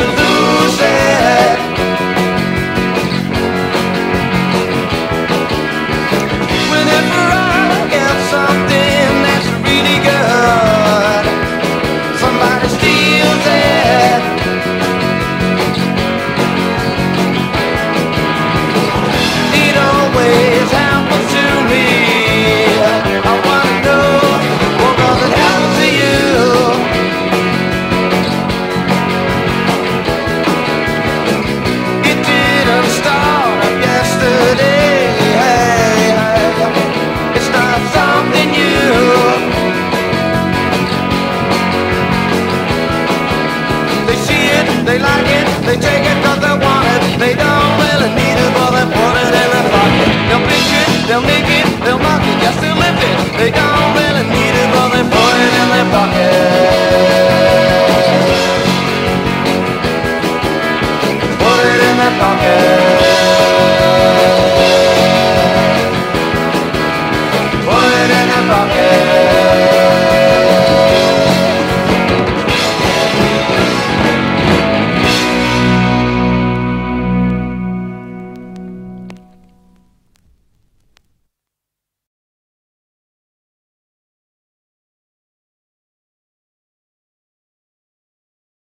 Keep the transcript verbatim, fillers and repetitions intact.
lose it. Whenever I get something that's really good, somebody steals it. It always happens to me. I wanna know, what does it happen to you? It didn't start up yesterday. It's not something new. They see it, they like it, they take it cause they want it. They don't really need it, but they put it in their pocket. They'll pick it, they'll nick it, they'll knock it, yes they'll lift it. They don't